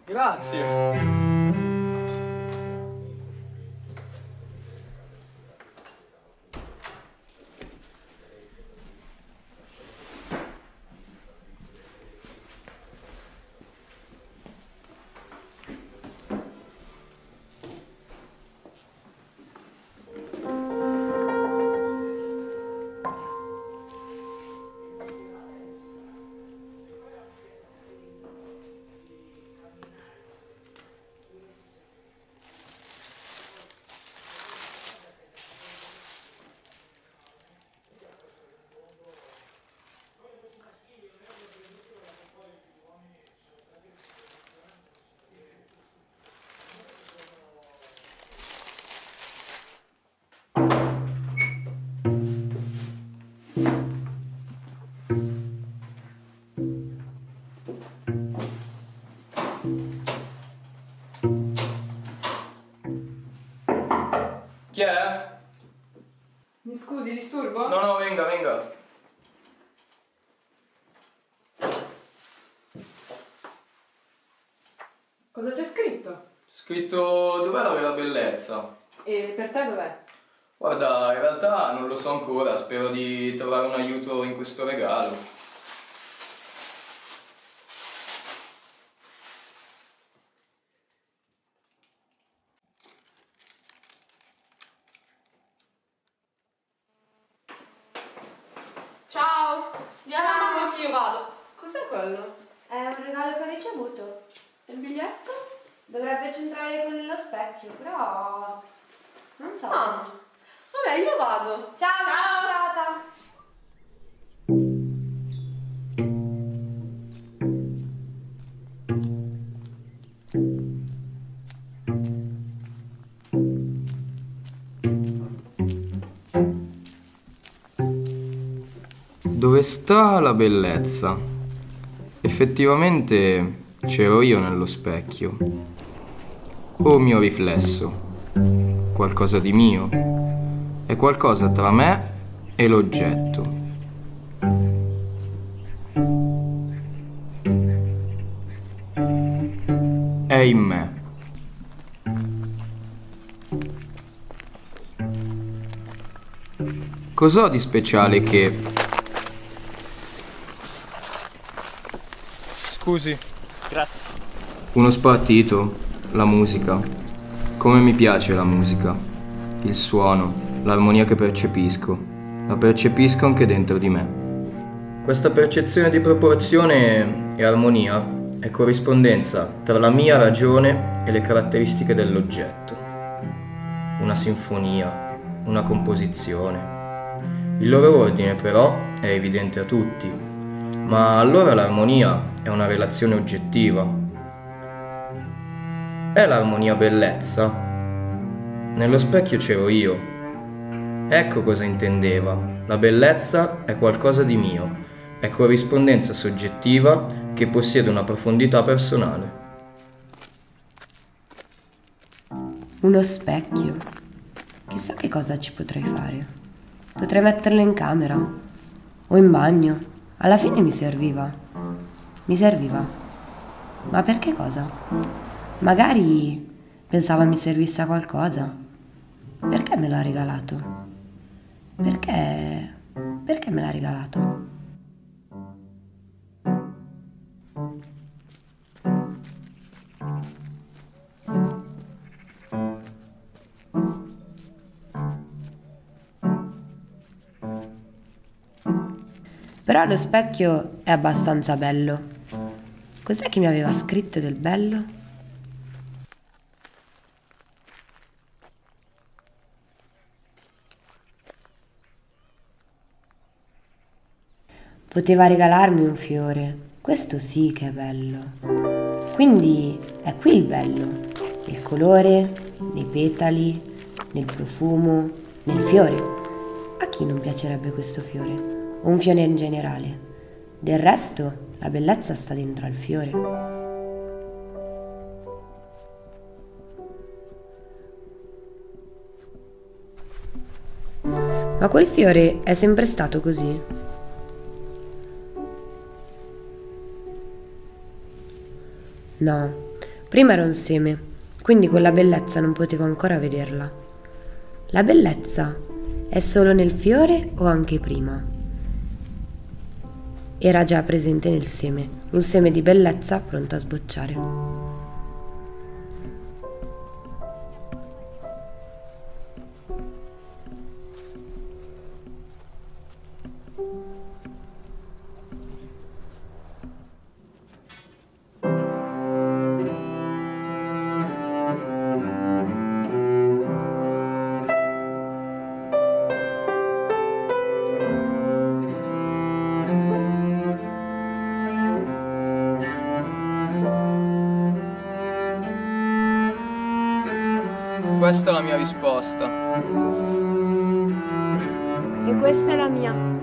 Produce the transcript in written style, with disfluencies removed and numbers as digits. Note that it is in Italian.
Grazie. Chi è? Mi scusi, disturbo? No, no, venga, venga. Cosa c'è scritto? C'è scritto dov'è la vera bellezza? E per te dov'è? Guarda, in realtà non lo so ancora, spero di trovare un aiuto in questo regalo. Ciao! Diana, mamma che io vado. Cos'è quello? È un regalo che ho ricevuto. E il biglietto? Dovrebbe centrare con lo specchio, però non so. Ah, vabbè, io vado. Ciao, Ciao. Strata. Dove sta la bellezza? Effettivamente c'ero io nello specchio. O mio riflesso? Qualcosa di mio? È qualcosa tra me e l'oggetto. È in me. Cos'ho di speciale che... Scusi. Grazie. Uno spartito, la musica. Come mi piace la musica. Il suono, l'armonia che percepisco. La percepisco anche dentro di me. Questa percezione di proporzione e armonia è corrispondenza tra la mia ragione e le caratteristiche dell'oggetto. Una sinfonia, una composizione. Il loro ordine però è evidente a tutti, ma allora l'armonia è una relazione oggettiva. È l'armonia bellezza? Nello specchio c'ero io. Ecco cosa intendeva. La bellezza è qualcosa di mio, è corrispondenza soggettiva che possiede una profondità personale. Uno specchio. Chissà che cosa ci potrei fare. Potrei metterlo in camera o in bagno. Alla fine mi serviva. Mi serviva. Ma perché cosa? Magari pensava mi servisse a qualcosa. Perché me l'ha regalato? Perché me l'ha regalato? Però lo specchio è abbastanza bello. Cos'è che mi aveva scritto del bello? Poteva regalarmi un fiore. Questo sì che è bello. Quindi è qui il bello. Il colore, nei petali, nel profumo, nel fiore. A chi non piacerebbe questo fiore? O un fiore in generale? Del resto, la bellezza sta dentro al fiore. Ma quel fiore è sempre stato così? No, Prima era un seme, quindi quella bellezza non potevo ancora vederla. La bellezza è solo nel fiore o anche prima? Era già presente nel seme, un seme di bellezza pronto a sbocciare. Questa è la mia risposta. E questa è la mia.